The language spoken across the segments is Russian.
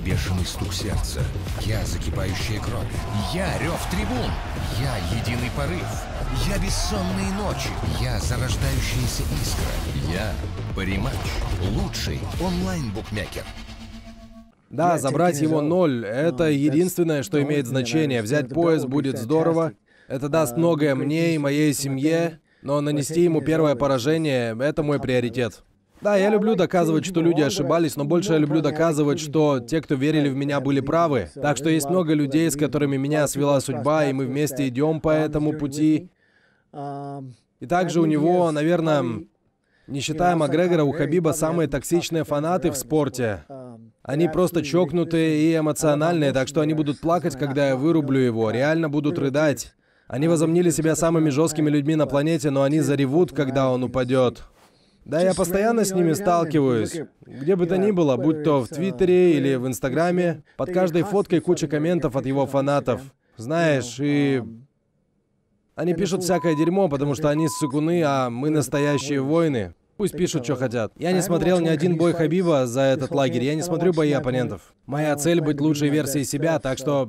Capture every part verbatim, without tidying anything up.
бешеный стук сердца. Я закипающая кровь. Я рев трибун. Я единый порыв. Я бессонные ночи. Я зарождающаяся искра. Я Париматч. Лучший онлайн-букмекер. Да, забрать его ноль — это единственное, что имеет значение. Взять пояс будет здорово. Это даст многое мне и моей семье, но нанести ему первое поражение — это мой приоритет. Да, я люблю доказывать, что люди ошибались, но больше я люблю доказывать, что те, кто верили в меня, были правы. Так что есть много людей, с которыми меня свела судьба, и мы вместе идем по этому пути. И также у него, наверное, не считая Макгрегора, у Хабиба самые токсичные фанаты в спорте. Они просто чокнутые и эмоциональные, так что они будут плакать, когда я вырублю его, реально будут рыдать. Они возомнили себя самыми жесткими людьми на планете, но они заревут, когда он упадет. Да, я постоянно с ними сталкиваюсь. Где бы то ни было, будь то в Твиттере или в Инстаграме, под каждой фоткой куча комментов от его фанатов. Знаешь, и... Они пишут всякое дерьмо, потому что они ссыкуны, а мы настоящие воины. Пусть пишут, что хотят. Я не смотрел ни один бой Хабиба за этот лагерь, я не смотрю бои оппонентов. Моя цель — быть лучшей версией себя, так что...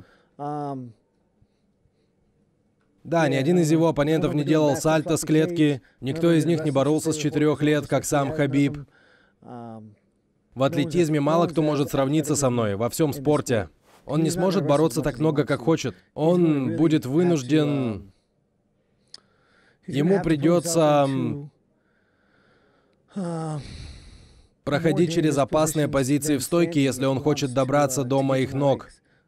Да, ни один из его оппонентов не делал сальто с клетки, никто из них не боролся с четырех лет, как сам Хабиб. В атлетизме мало кто может сравниться со мной, во всем спорте. Он не сможет бороться так много, как хочет. Он будет вынужден... Ему придется... проходить через опасные позиции в стойке, если он хочет добраться до моих ног.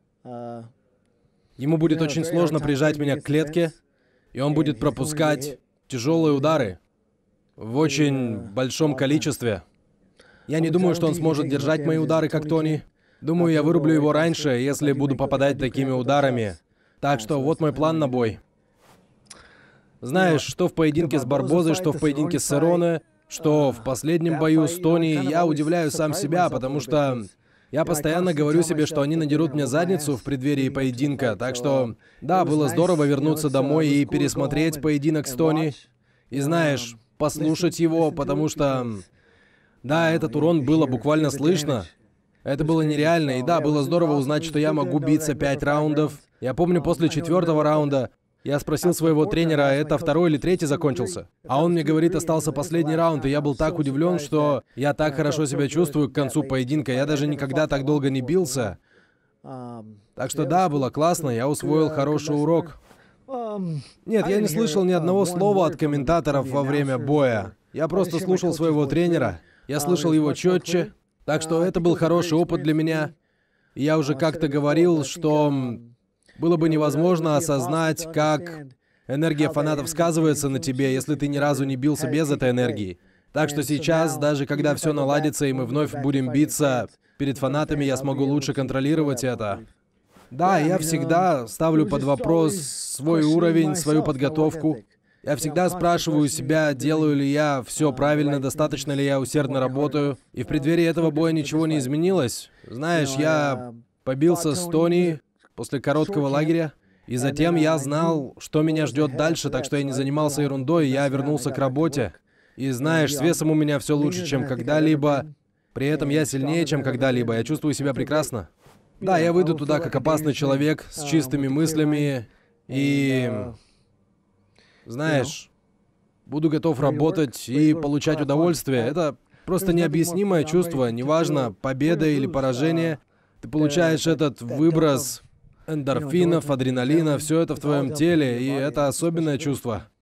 Ему будет очень сложно прижать меня к клетке, и он будет пропускать тяжелые удары в очень большом количестве. Я не думаю, что он сможет держать мои удары, как Тони. Думаю, я вырублю его раньше, если буду попадать такими ударами. Так что вот мой план на бой. Знаешь, что в поединке с Барбозой, что в поединке с Сероне, что в последнем бою с Тони, я удивляю сам себя, потому что... Я постоянно говорю себе, что они надерут мне задницу в преддверии поединка, так что, да, было здорово вернуться домой и пересмотреть поединок с Тони. И знаешь, послушать его, потому что, да, этот урон было буквально слышно. Это было нереально, и да, было здорово узнать, что я могу биться пять раундов. Я помню, после четвертого раунда я спросил своего тренера, это второй или третий закончился. А он мне говорит, остался последний раунд, и я был так удивлен, что я так хорошо себя чувствую к концу поединка. Я даже никогда так долго не бился. Так что да, было классно, я усвоил хороший урок. Нет, я не слышал ни одного слова от комментаторов во время боя. Я просто слушал своего тренера. Я слышал его четче. Так что это был хороший опыт для меня. И я уже как-то говорил, что... было бы невозможно осознать, как энергия фанатов сказывается на тебе, если ты ни разу не бился без этой энергии. Так что сейчас, даже когда все наладится и мы вновь будем биться перед фанатами, я смогу лучше контролировать это. Да, я всегда ставлю под вопрос свой уровень, свою подготовку. Я всегда спрашиваю себя, делаю ли я все правильно, достаточно ли я усердно работаю. И в преддверии этого боя ничего не изменилось. Знаешь, я побился с Тони после короткого лагеря, и затем я знал, что меня ждет дальше, так что я не занимался ерундой, я вернулся к работе. И знаешь, с весом у меня все лучше, чем когда-либо. При этом я сильнее, чем когда-либо. Я чувствую себя прекрасно. Да, я выйду туда как опасный человек, с чистыми мыслями, и... знаешь, буду готов работать и получать удовольствие. Это просто необъяснимое чувство, неважно, победа или поражение. Ты получаешь этот выброс... эндорфинов, адреналина, все это в твоем теле, и это особенное чувство.